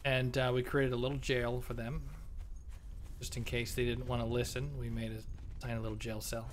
And we created a little jail for them. Just in case they didn't want to listen, we made a tiny little jail cell.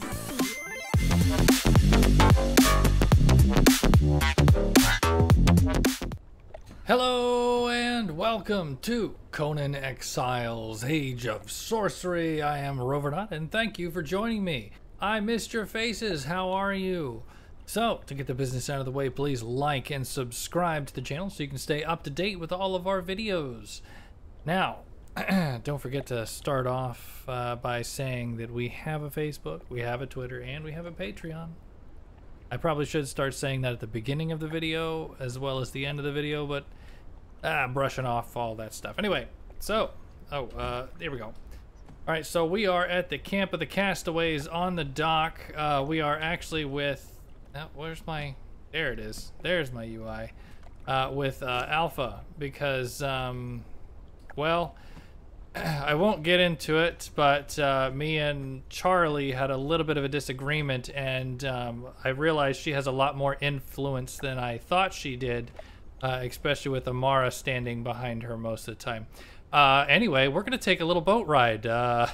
Hello and welcome to Conan Exiles, Age of Sorcery. I am RoverNaut and thank you for joining me. I missed your faces, how are you? So, to get the business out of the way, please like and subscribe to the channel so you can stay up to date with all of our videos. Now, don't forget to start off by saying that we have a Facebook, we have a Twitter, and we have a Patreon. I probably should start saying that at the beginning of the video as well as the end of the video, but I'm brushing off all that stuff. Anyway, so, there we go. All right, so we are at the Camp of the Castaways on the dock. We are actually with, where's my, there it is. There's my UI. With Alpha, because, well, I won't get into it, but me and Charlie had a little bit of a disagreement, and I realized she has a lot more influence than I thought she did, especially with Amara standing behind her most of the time. Anyway, we're gonna take a little boat ride. Yeah,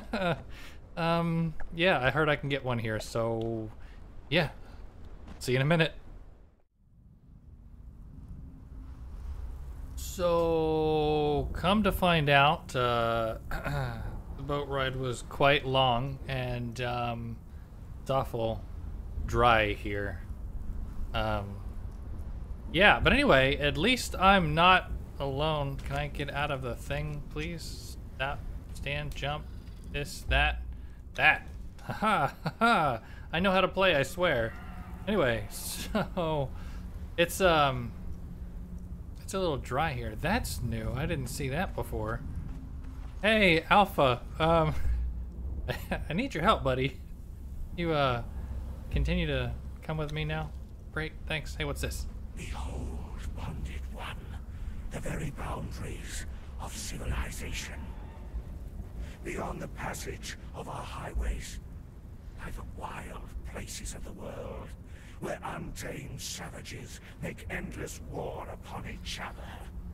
I heard I can get one here, so yeah. See you in a minute. So, come to find out, the boat ride was quite long, and it's awful dry here. Yeah, but anyway, at least I'm not alone. Can I get out of the thing, please? Stop, stand, jump, this, that. Haha, haha. I know how to play, I swear. Anyway, so it's a little dry here. That's new. I didn't see that before. Hey, Alpha. I need your help, buddy. You continue to come with me now? Great, thanks. Hey, what's this? Behold, bonded one, the very boundaries of civilization. Beyond the passage of our highways lie the wild places of the world, where untamed savages make endless war upon each other.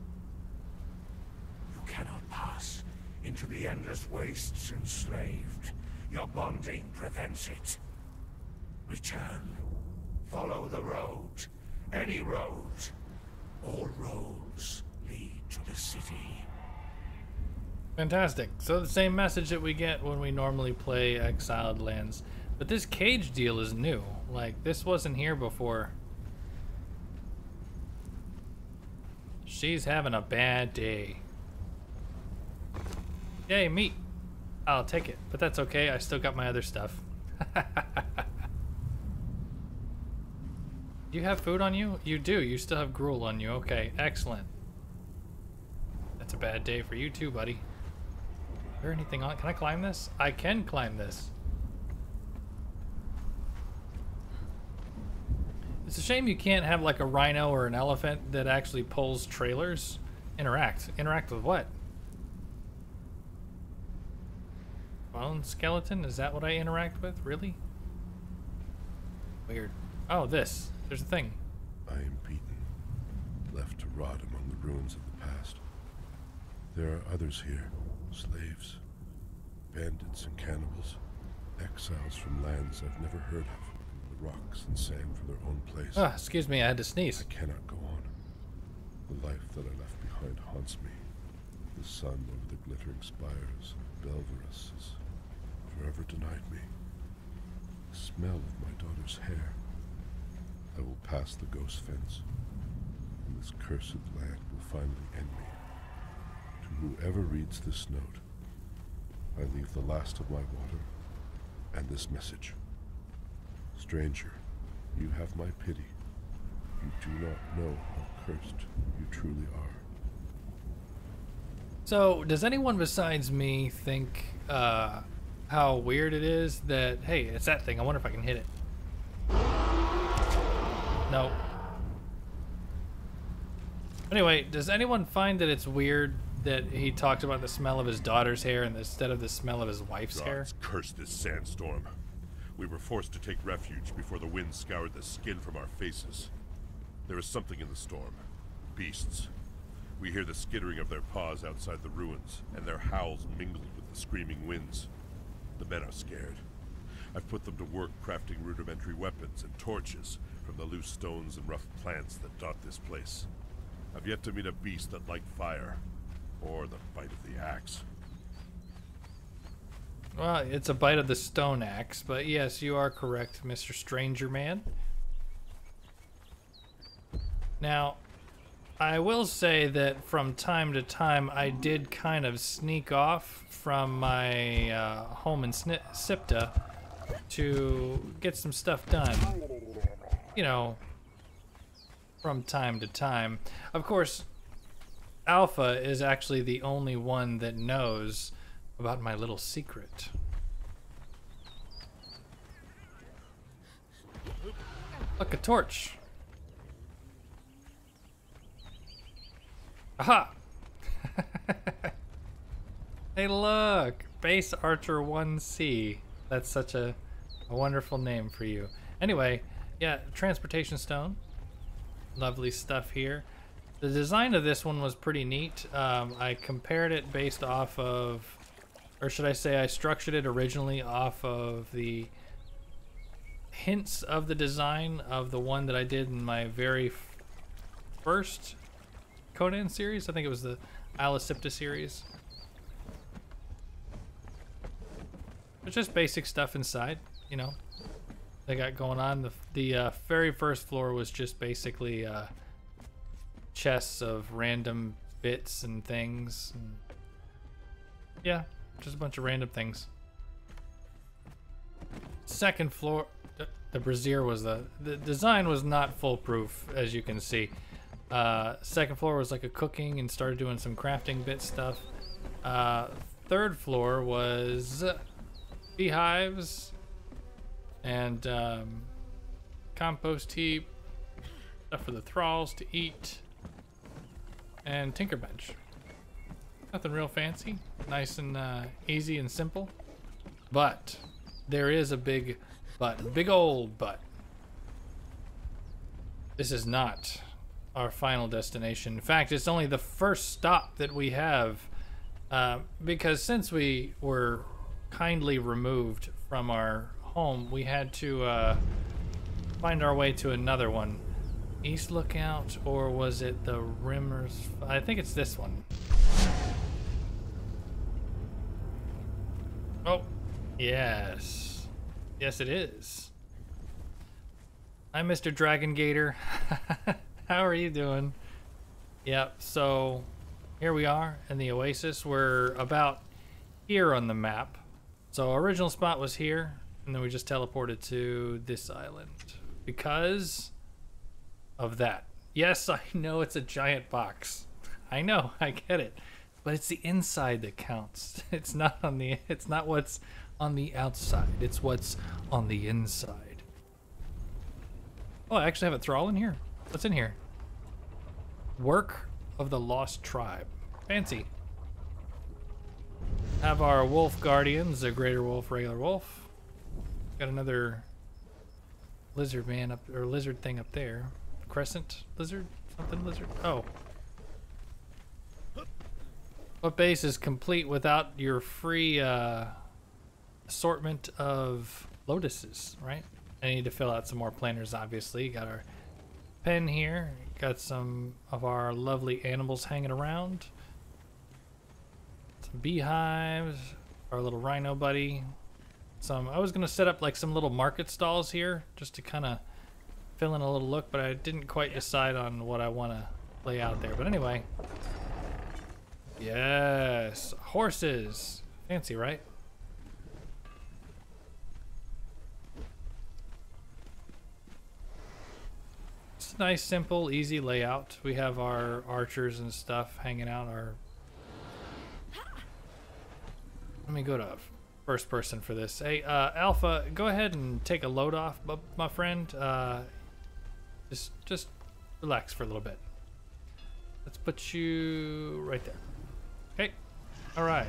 You cannot pass into the endless wastes enslaved. Your bonding prevents it. Return. Follow the road. Any road. All roads lead to the city. Fantastic. So the same message that we get when we normally play Exiled Lands. But this cage deal is new. Like, this wasn't here before. She's having a bad day. Yay, meat. I'll take it, but that's okay. I still got my other stuff. Do you have food on you? You do. You still have gruel on you. Okay, excellent. That's a bad day for you too, buddy. Is there anything on? Can I climb this? I can climb this. It's a shame you can't have like a rhino or an elephant that actually pulls trailers. Interact with what? Bone skeleton? Is that what I interact with? Really? Weird. Oh, this. There's a thing. I am beaten, left to rot among the ruins of the past. There are others here, slaves, bandits and cannibals, exiles from lands I've never heard of. Rocks and sand for their own place. Ah, excuse me, I had to sneeze. I cannot go on. The life that I left behind haunts me. The sun over the glittering spires of Belverus has forever denied me. The smell of my daughter's hair. I will pass the ghost fence, and this cursed land will finally end me. To whoever reads this note, I leave the last of my water and this message. Stranger, you have my pity. You do not know how cursed you truly are. So, does anyone besides me think how weird it is that, hey, it's that thing, I wonder if I can hit it. No. Anyway, does anyone find that it's weird that he talks about the smell of his daughter's hair instead of the smell of his wife's hair? Gods curse this sandstorm. We were forced to take refuge before the wind scoured the skin from our faces. There is something in the storm. Beasts. We hear the skittering of their paws outside the ruins, and their howls mingled with the screaming winds. The men are scared. I've put them to work crafting rudimentary weapons and torches from the loose stones and rough plants that dot this place. I've yet to meet a beast that liked fire, or the bite of the axe. Well, it's a bite of the stone axe, but yes, you are correct, Mr. Stranger Man. Now, I will say that from time to time, I did kind of sneak off from my home in Sipta to get some stuff done. You know, from time to time. Of course, Alpha is actually the only one that knows about my little secret. Look, a torch. Aha! Hey, look! Base Archer 1C. That's such a wonderful name for you. Anyway, yeah, transportation stone. Lovely stuff here. The design of this one was pretty neat. I compared it based off of, or should I say I structured it originally off of the hints of the design of the one that I did in my very first Conan series. I think it was the Ep57 series. It's just basic stuff inside, you know, they got going on. The very first floor was just basically chests of random bits and things. And yeah, just a bunch of random things. Second floor, the brazier was the design was not foolproof, as you can see. Second floor was like a cooking and started doing some crafting bit stuff. Third floor was beehives and compost heap, stuff for the thralls to eat, and tinker bench. Nothing real fancy, nice and easy and simple. But there is a big but, big old but. This is not our final destination. In fact, it's only the first stop that we have, because since we were kindly removed from our home, we had to find our way to another one. East Lookout, or was it the Rimmers? I think it's this one. Oh, yes. Yes, it is. Hi, Mr. Dragon Gator. How are you doing? Yep, so here we are in the Oasis. We're about here on the map. So our original spot was here, and then we just teleported to this island because of that. Yes, I know it's a giant box. I know, I get it. But it's the inside that counts. It's not what's on the outside. It's what's on the inside. Oh, I actually have a thrall in here. What's in here? Work of the Lost Tribe. Fancy. Have our wolf guardians, a greater wolf, regular wolf. Got another lizard man up, or lizard thing up there. Crescent lizard? Something lizard? Oh. What base is complete without your free assortment of lotuses, right? I need to fill out some more planners, obviously. Got our pen here. Got some of our lovely animals hanging around. Some beehives. Our little rhino buddy. I was gonna set up like some little market stalls here just to kind of fill in a little look, but I didn't quite decide on what I want to lay out there. But anyway. Yes, horses. Fancy, right? It's a nice, simple, easy layout. We have our archers and stuff hanging out. Let me go to first person for this. Hey, Alpha, go ahead and take a load off, my friend. Just relax for a little bit. Let's put you right there. Okay, all right.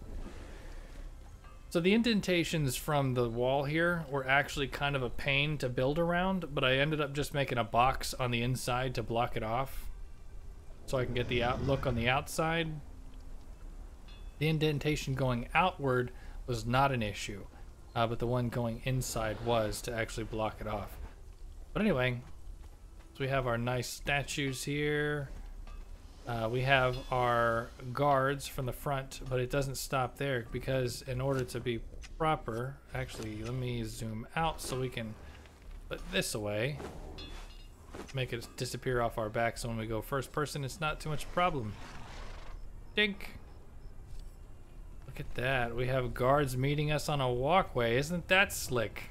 So the indentations from the wall here were actually kind of a pain to build around, but I ended up just making a box on the inside to block it off. so I can get the look on the outside. The indentation going outward was not an issue, but the one going inside was, to actually block it off. But anyway, so we have our nice statues here. We have our guards from the front, but it doesn't stop there, because in order to be proper, actually, let me zoom out so we can put this away. Make it disappear off our back, so when we go first person, it's not too much of a problem. Dink. Look at that. We have guards meeting us on a walkway. Isn't that slick?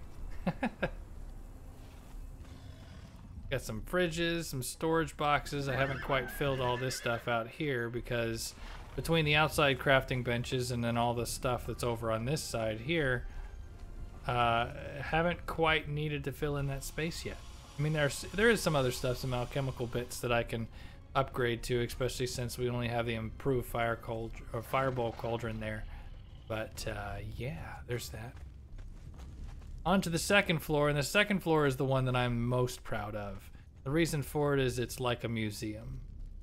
Got some fridges, some storage boxes. I haven't quite filled all this stuff out here because between the outside crafting benches and then all the stuff that's over on this side here, haven't quite needed to fill in that space yet. I mean, there is some other stuff, some alchemical bits that I can upgrade to, especially since we only have the improved fireball cauldron there. But yeah, there's that. On to the second floor, and the second floor is the one that I'm most proud of. The reason for it is it's like a museum.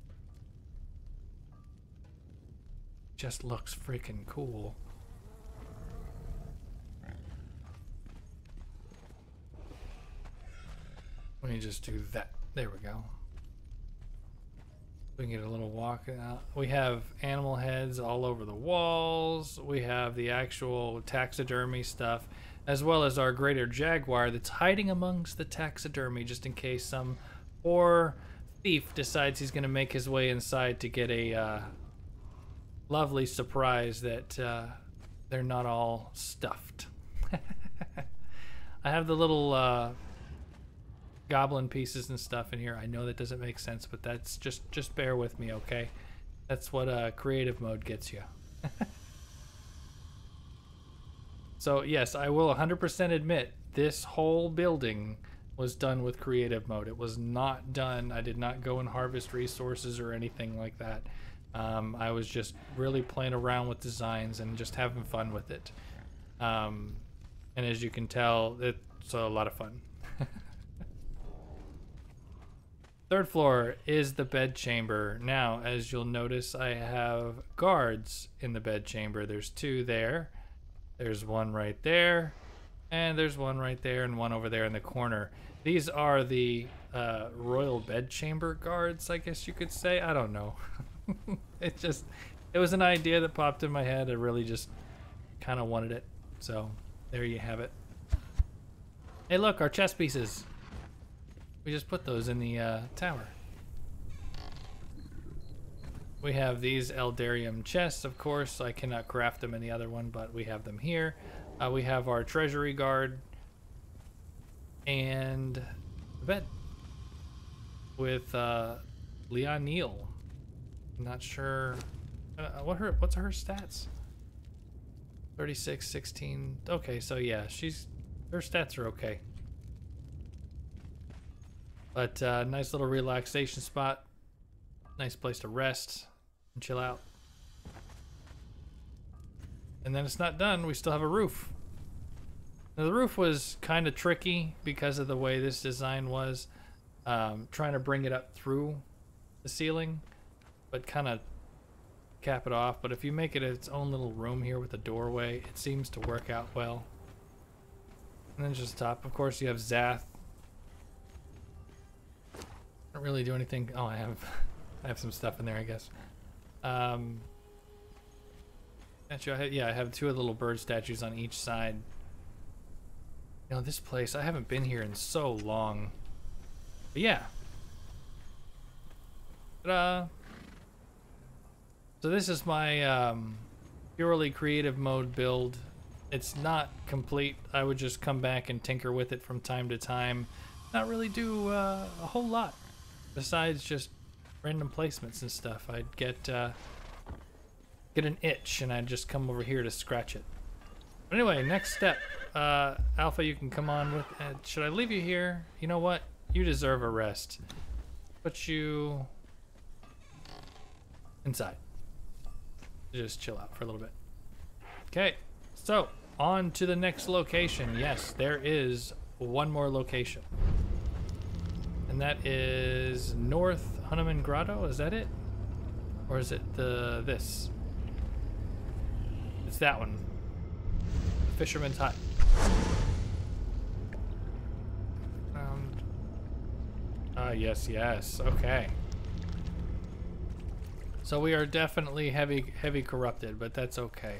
Just looks freaking cool. Let me just do that. There we go. We can get a little walk out. We have animal heads all over the walls. We have the actual taxidermy stuff, as well as our greater jaguar that's hiding amongst the taxidermy just in case some poor thief decides he's going to make his way inside to get a lovely surprise that they're not all stuffed. I have the little goblin pieces and stuff in here. I know that doesn't make sense, but that's just bear with me, okay? That's what creative mode gets you. So yes, I will 100% admit this whole building was done with creative mode. It was not done. I did not go and harvest resources or anything like that. I was just really playing around with designs and just having fun with it. And as you can tell, it's a lot of fun. Third floor is the bed chamber. Now, as you'll notice, I have guards in the bed chamber. There's two there. There's one right there. And there's one right there and one over there in the corner. These are the royal bedchamber guards, I guess you could say. I don't know. It was an idea that popped in my head. I really just kind of wanted it. So there you have it. Hey, look, our chess pieces. We just put those in the tower. We have these Eldarium chests, of course. I cannot craft them in the other one, but we have them here. We have our treasury guard and the bed with Leon Neal. I'm not sure what's her stats. 36, 16. Okay, so yeah, her stats are okay. But nice little relaxation spot. Nice place to rest and chill out. And then it's not done. We still have a roof. Now the roof was kind of tricky because of the way this design was. Trying to bring it up through the ceiling, but kind of cap it off. But if you make it its own little room here with a doorway, it seems to work out well. And then just top, of course, you have Zath. Don't really do anything. Oh, I have some stuff in there, I guess. Actually, I have two little bird statues on each side. You know, this place, I haven't been here in so long. But yeah. Ta-da! So this is my purely creative mode build. It's not complete. I would just come back and tinker with it from time to time. Not really do a whole lot. Besides just random placements and stuff. I'd get an itch and I'd just come over here to scratch it. But anyway, next step. Alpha, you can come on with... should I leave you here? You know what? You deserve a rest. Put you inside. Just chill out for a little bit. Okay, so on to the next location. Yes, there is one more location. And that is North Hanuman Grotto, is that it? Or is it this? It's that one. The Fisherman's Hut. Yes, yes. Okay. So we are definitely heavy corrupted, but that's okay.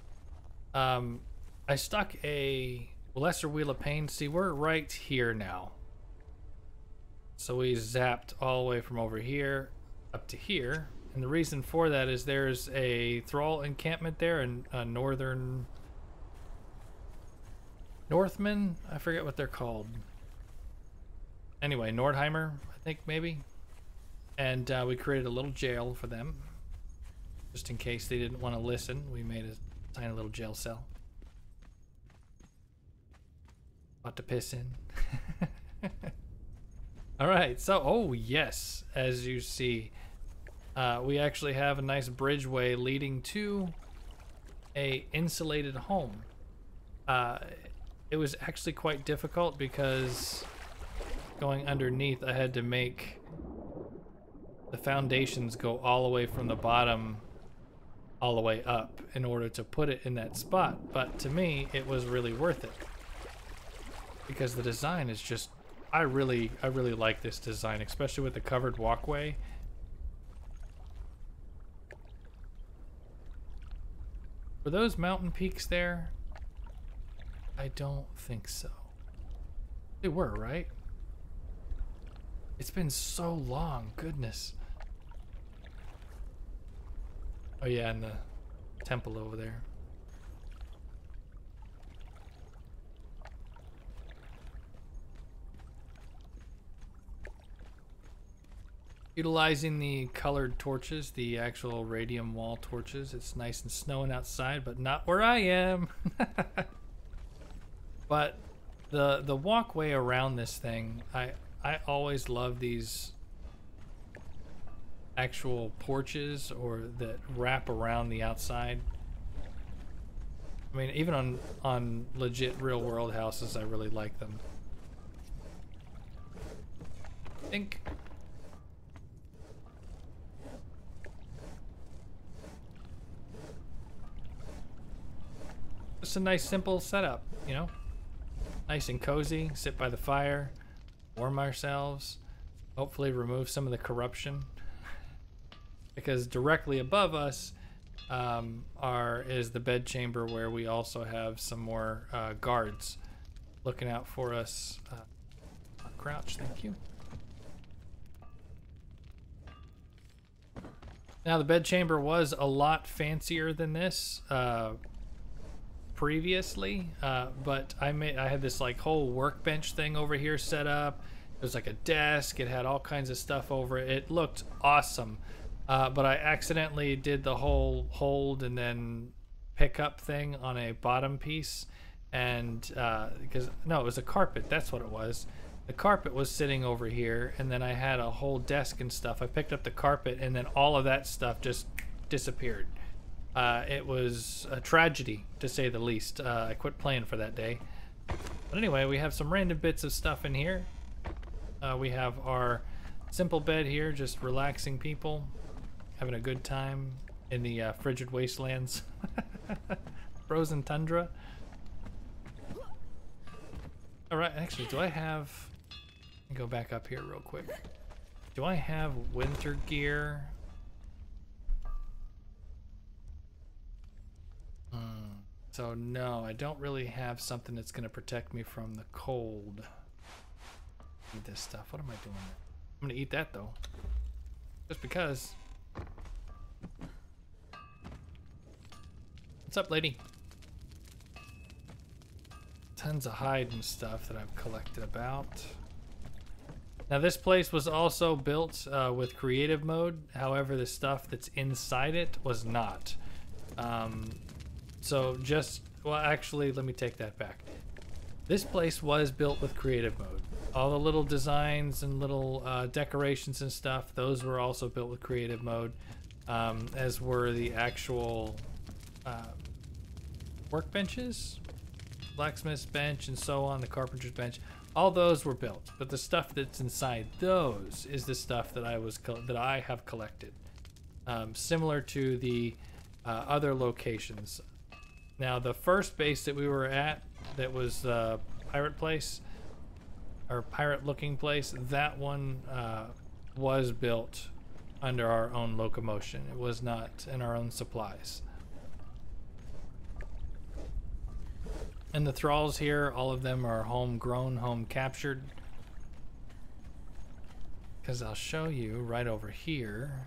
I stuck a lesser wheel of pain. See, we're right here now. So we zapped all the way from over here up to here. And the reason for that is there's a thrall encampment there in Northmen. I forget what they're called. Anyway, Nordheimer, I think maybe. And we created a little jail for them. Just in case they didn't want to listen, we made a tiny little jail cell. About to piss in. Alright, so, oh yes, as you see, we actually have a nice bridgeway leading to a insulated home. It was actually quite difficult because going underneath, I had to make the foundations go all the way from the bottom all the way up in order to put it in that spot. But to me, it was really worth it because the design is just, I really like this design, especially with the covered walkway. Were those mountain peaks there? I don't think so. They were, right? It's been so long, goodness. Oh yeah, and the temple over there. Utilizing the colored torches, the actual radium wall torches. It's nice and snowing outside, but not where I am. But the walkway around this thing, I always love these actual porches or that wrap around the outside. I mean, even on legit real world houses, I really like them. I think just a nice simple setup, you know? Nice and cozy, sit by the fire, warm ourselves, hopefully remove some of the corruption. Because directly above us is the bed chamber where we also have some more guards looking out for us. Crouch, thank you. Now the bed chamber was a lot fancier than this previously, but I had this like whole workbench thing over here set up. It was like a desk, it had all kinds of stuff over it. It looked awesome. But I accidentally did the whole hold and then pick up thing on a bottom piece, and because no, it was a carpet, that's what it was. The carpet was sitting over here, and then I had a whole desk and stuff. I picked up the carpet, and then all of that stuff just disappeared. It was a tragedy, to say the least. I quit playing for that day. But anyway, we have some random bits of stuff in here. We have our simple bed here, just relaxing people, having a good time in the frigid wastelands. Frozen tundra. Alright, actually, do I have... Let me go back up here real quick. Do I have winter gear? So no, I don't really have something that's going to protect me from the cold. Need this stuff. What am I doing? I'm going to eat that though. Just because. What's up, lady? Tons of hide and stuff that I've collected about. Now this place was also built with creative mode. However, the stuff that's inside it was not. So just, well, actually, let me take that back. This place was built with creative mode. All the little designs and little decorations and stuff, those were also built with creative mode, as were the actual workbenches, blacksmith's bench, and so on, the carpenter's bench. All those were built, but the stuff that's inside those is the stuff that I have collected. similar to the other locations. Now, the first base that we were at, that was the pirate place, or pirate-looking place, that one was built under our own locomotion. It was not in our own supplies. And the thralls here, all of them are homegrown, home captured. Because I'll show you right over here.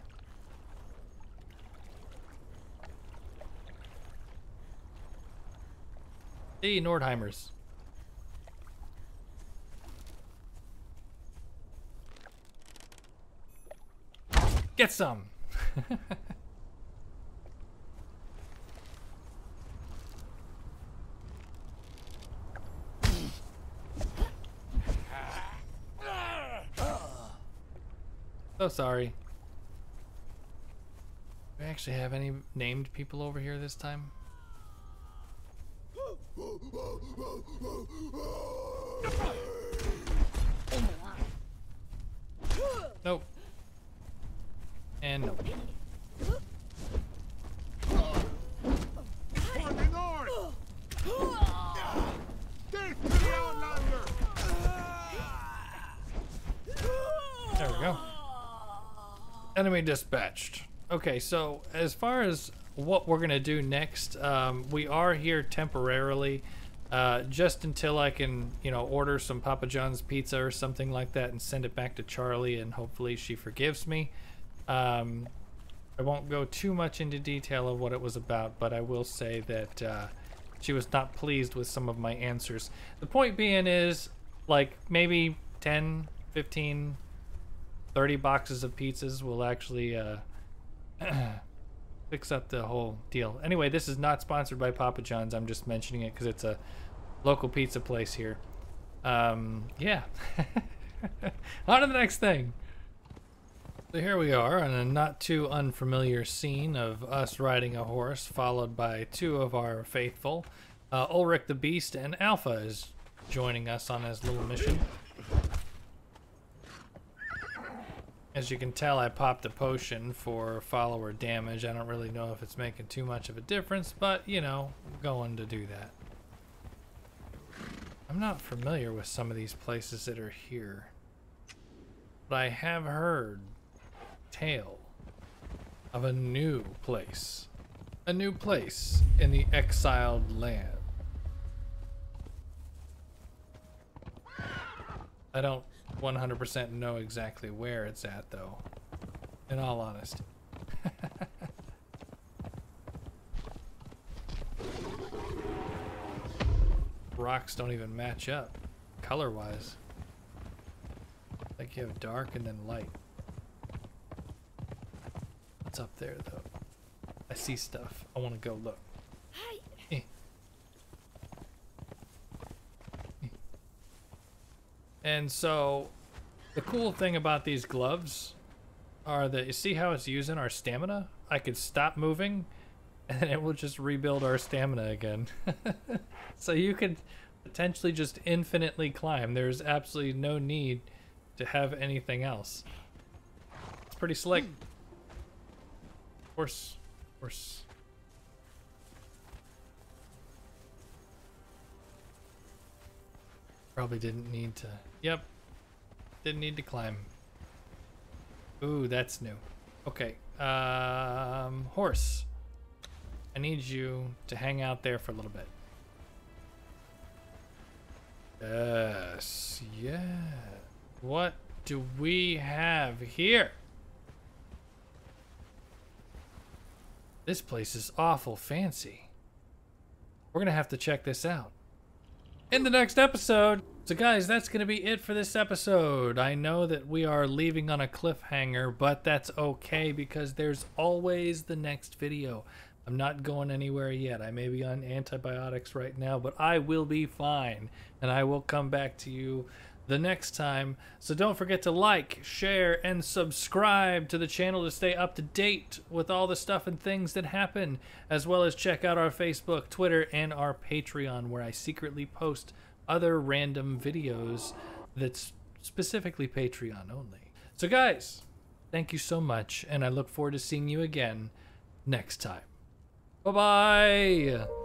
Hey, Nordheimers. Get some. So sorry. Do we actually have any named people over here this time? Nope. And nope. There we go. Enemy dispatched. Okay, so as far as what we're gonna do next, we are here temporarily, just until I can, you know, order some Papa John's pizza or something like that and send it back to Charlie, and hopefully she forgives me. I won't go too much into detail of what it was about, but I will say that she was not pleased with some of my answers. The point being is, like, maybe 10, 15, 30 boxes of pizzas will actually fix up the whole deal. Anyway, this is not sponsored by Papa John's. I'm just mentioning it because it's a local pizza place here. Yeah. On to the next thing. So here we are on a not too unfamiliar scene of us riding a horse, followed by two of our faithful. Ulrich the Beast and Alpha is joining us on his little mission. As you can tell, I popped a potion for follower damage. I don't really know if it's making too much of a difference, but, you know, I'm going to do that. I'm not familiar with some of these places that are here, but I have heard tale of a new place. A new place in the exiled land. I don't 100% know exactly where it's at, though, in all honesty. Rocks don't even match up color-wise. Like you have dark and then light. What's up there, though? I see stuff. I want to go look. Eh. And so, the cool thing about these gloves are that, you see how it's using our stamina? I could stop moving, and then it will just rebuild our stamina again. So you could potentially just infinitely climb. There's absolutely no need to have anything else. It's pretty slick. Horse. Probably didn't need to. Yep. Didn't need to climb. Ooh, that's new. Okay. Horse. I need you to hang out there for a little bit. Yes. Yeah. What do we have here? This place is awful fancy. We're gonna have to check this out in the next episode. So guys, that's gonna be it for this episode. I know that we are leaving on a cliffhanger, but that's okay because there's always the next video. I'm not going anywhere yet. I may be on antibiotics right now, but I will be fine, and I will come back to you the next time. So don't forget to like, share, and subscribe to the channel to stay up to date with all the stuff and things that happen, as well as check out our Facebook, Twitter, and our Patreon, where I secretly post other random videos that's specifically Patreon only. So guys, Thank you so much, and I look forward to seeing you again next time. Bye-bye!